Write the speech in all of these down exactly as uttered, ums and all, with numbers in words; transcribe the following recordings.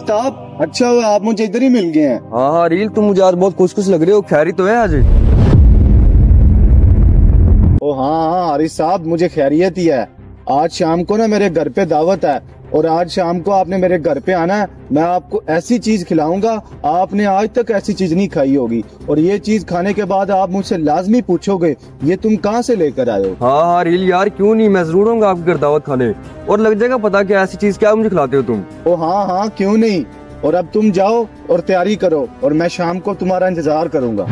आफ्ताब, अच्छा हुआ आप मुझे इधर ही मिल गए हैं। हाँ हाँ रील, तुम मुझे आज बहुत खुश खुश लग रहे हो, खैरी तो है आज? ओ हाँ हाँ हारिस साहब, मुझे खैरियत ही है। आज शाम को ना मेरे घर पे दावत है और आज शाम को आपने मेरे घर पे आना है। मैं आपको ऐसी चीज खिलाऊंगा, आपने आज तक ऐसी चीज नहीं खाई होगी, और ये चीज खाने के बाद आप मुझसे लाजमी पूछोगे ये तुम कहाँ से लेकर आए हो। हाँ हाँ रील यार, क्यों नहीं, मैं जरूर आऊंगा आपके घर दावत खाने, और लग जाएगा पता कि ऐसी चीज क्या मुझे खिलाते हो तुम। ओ हाँ हाँ क्यों नहीं। और अब तुम जाओ और तैयारी करो और मैं शाम को तुम्हारा इंतजार करूंगा।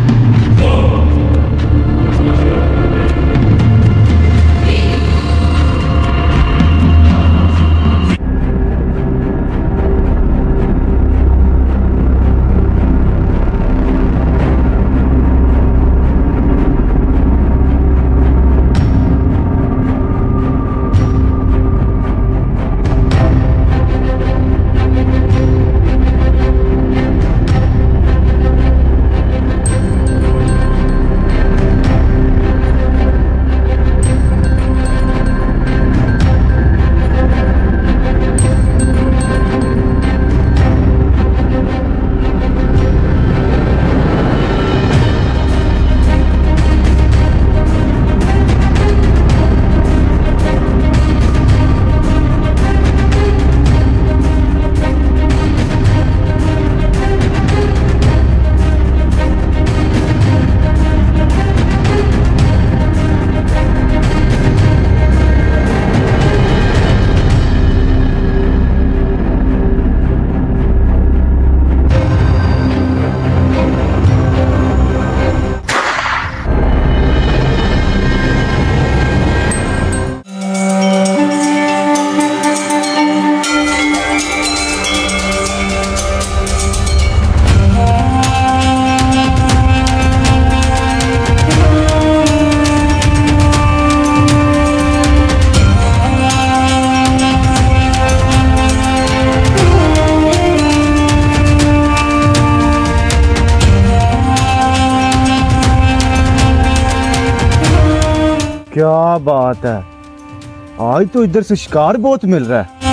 क्या बात है, आज तो इधर से शिकार बहुत मिल रहा है।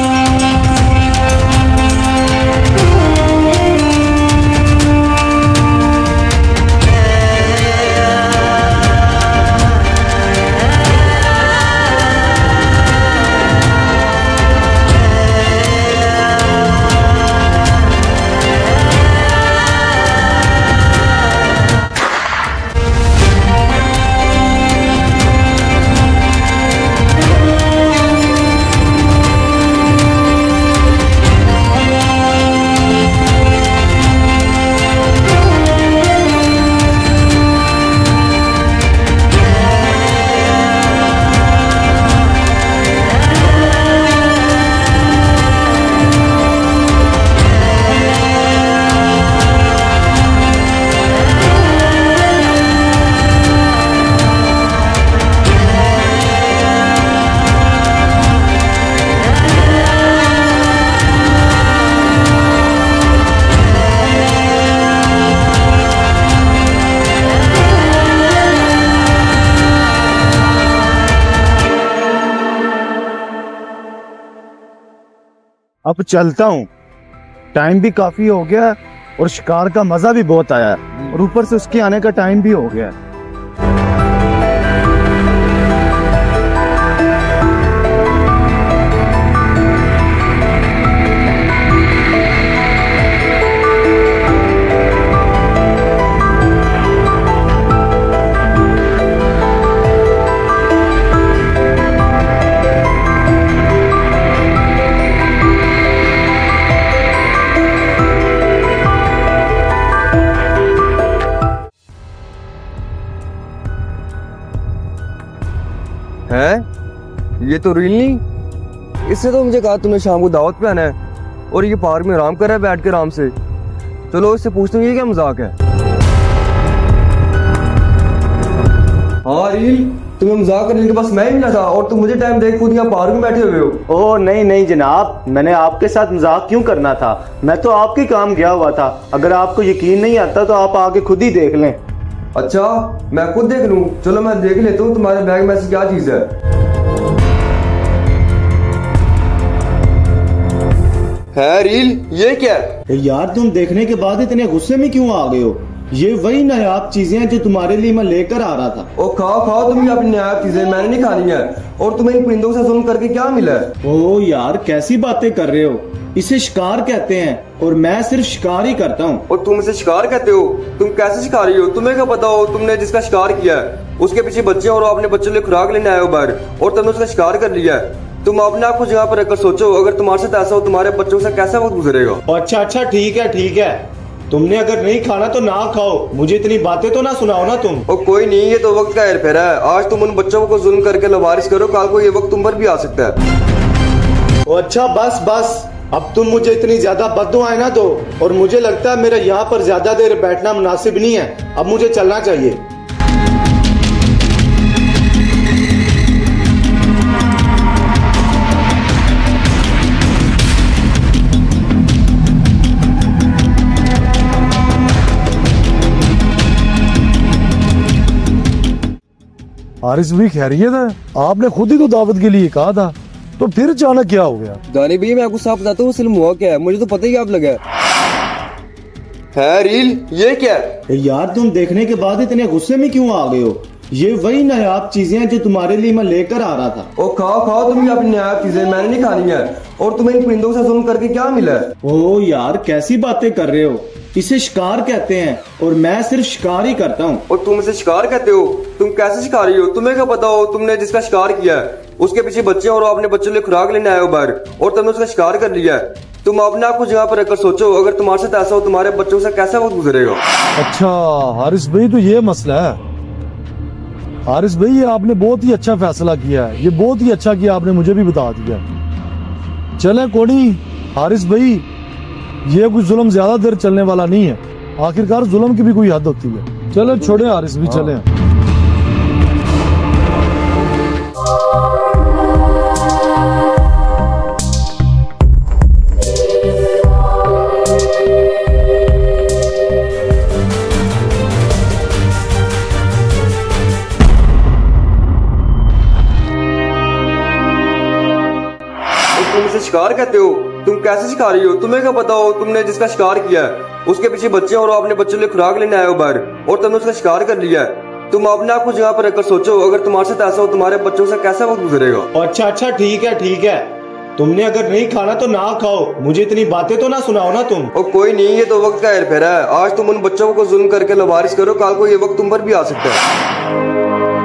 अब चलता हूँ, टाइम भी काफी हो गया और शिकार का मजा भी बहुत आया है, और ऊपर से उसके आने का टाइम भी हो गया है। है ये तो रील नहीं, इससे तो मुझे कहा तुमने शाम को दावत पे आना है और ये पार्क में आराम कर रहा है बैठ के आराम से। चलो इससे पूछते हैं ये क्या मजाक है। हाँ रील, तुम्हें मजाक करने के पास मैं ही मिला था और तुम मुझे टाइम देख खुद यहाँ पार्क में बैठे हुए हो। ओह नहीं नहीं जनाब, मैंने आपके साथ मजाक क्यों करना था, मैं तो आपके काम गया हुआ था। अगर आपको यकीन नहीं आता तो आप आके खुद ही देख लें। अच्छा मैं खुद देख लूं, चलो मैं देख लेता हूँ तुम्हारे बैग में से क्या चीज है। है रील, ये क्या है? यार तुम देखने के बाद इतने गुस्से में क्यों आ गए हो? ये वही नायाब चीजें हैं जो तुम्हारे लिए मैं लेकर आ रहा था। ओ खाओ खाओ तुम ये अपनी नायाब चीजें, मैंने नहीं खानी है। और तुम्हें इन परिंदों से जुल्म करके क्या मिला है? ओ यार कैसी बातें कर रहे हो, इसे शिकार कहते हैं और मैं सिर्फ शिकार ही करता हूँ। और तुम इसे शिकार कहते हो? तुम कैसे शिकारी हो? तुम्हें क्या पता हो तुमने जिसका शिकार किया है उसके पीछे बच्चे और अपने बच्चों के लिए खुराक लेने आए हो बाहर और तुमने उसका शिकार कर लिया है। तुम अपने आप को जगह पर रखकर सोचो, अगर तुम्हारे साथ ऐसा हो तुम्हारे बच्चों से कैसा वक्त गुजरेगा? अच्छा अच्छा ठीक है ठीक है, तुमने अगर नहीं खाना तो ना खाओ, मुझे इतनी बातें तो ना सुनाओ ना तुम। और कोई नहीं, ये तो वक्त का हेरफेर है। आज तुम उन बच्चों को जुल्म करके लवारिस करो, कल को ये वक्त तुम पर भी आ सकता है। ओ अच्छा बस बस, अब तुम मुझे इतनी ज्यादा बद्दुआएं ना दो। और मुझे लगता है मेरा यहाँ पर ज्यादा देर बैठना मुनासिब नहीं है, अब मुझे चलना चाहिए। हारिस भी खैरियत है? आपने खुद ही तो दावत के लिए कहा था, तो फिर अचानक क्या हो गया? दानी भैया मैं आपको साफ बताता हूँ सिल्म हुआ क्या है, मुझे तो पता ही आप लगा है। रील, ये क्या है? यार तुम देखने के बाद इतने गुस्से में क्यों आ गए हो? ये वही नायाब चीजें हैं जो तुम्हारे लिए मैं लेकर आ रहा था। ओ खाओ खाओ तुम ये अपनी नायाब चीजें, मैंने नहीं खानी है। और तुम्हें इन परिंदों से जुल्म करके क्या मिला है? ओ यार कैसी बातें कर रहे हो, इसे शिकार कहते हैं और मैं सिर्फ शिकार ही करता हूँ। और तुम इसे शिकार कहते हो? तुम कैसे शिकारी हो? तुम्हें क्या पता हो तुमने जिसका शिकार किया है उसके पीछे बच्चे और अपने बच्चों के लिए खुराक लेने आए हो बाहर और तुमने उसका शिकार कर लिया है। तुम अपने आप को जगह पर रखकर सोचो, अगर तुम्हारे साथ ऐसा हो तुम्हारे बच्चों से कैसा वक्त गुजरेगा? अच्छा हारिस भाई, तो ये मसला है। हारिस भाई ये आपने बहुत ही अच्छा फैसला किया है, ये बहुत ही अच्छा किया आपने, मुझे भी बता दिया। चले कोनी हारिस भाई, ये कुछ जुल्म ज्यादा देर चलने वाला नहीं है, आखिरकार जुल्म की भी कोई हद होती है। चलो छोड़े हारिस भाई, चले। तुम इसे शिकार कहते हो? तुम कैसे शिकारी हो? तुम्हें क्या पता हो तुमने जिसका शिकार किया है उसके पीछे बच्चे और अपने बच्चों के लिए खुराक लेने आए हो बाहर और तुमने उसका शिकार कर लिया है। तुम अपने आप को जगह पर रखकर सोचो, अगर तुम्हारे साथ ऐसा हो तुम्हारे बच्चों से कैसा वक्त गुजरेगा? अच्छा अच्छा ठीक है ठीक है, तुमने अगर नहीं खाना तो ना खाओ, मुझे इतनी बातें तो ना सुनाओ ना तुम। और कोई नहीं, ये तो वक्त का हेरफेर है। आज तुम उन बच्चों को जुल्म करके लवारिस करो, कल को ये वक्त तुम पर भी आ सकता है।